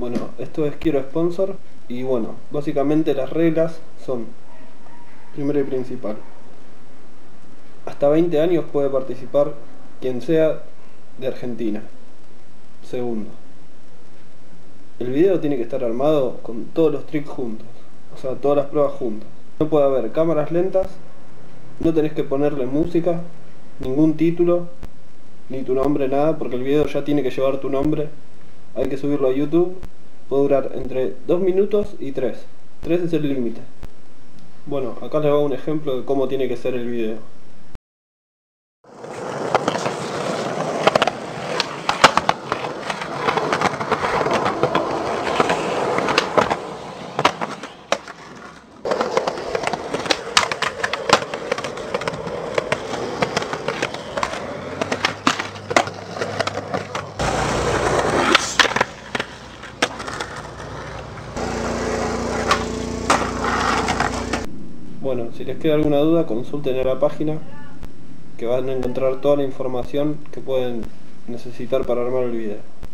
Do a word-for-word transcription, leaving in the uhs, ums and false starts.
Bueno, esto es Quiero Sponsor y bueno, básicamente las reglas son, primero y principal, hasta veinte años puede participar quien sea de Argentina. Segundo, el video tiene que estar armado con todos los tricks juntos, o sea, todas las pruebas juntas. No puede haber cámaras lentas, no tenés que ponerle música, ningún título, ni tu nombre, nada, porque el video ya tiene que llevar tu nombre. Hay que subirlo a YouTube, puede durar entre dos minutos y tres. tres es el límite. Bueno, acá les hago un ejemplo de cómo tiene que ser el video. Bueno, si les queda alguna duda, consulten a la página, que van a encontrar toda la información que pueden necesitar para armar el video.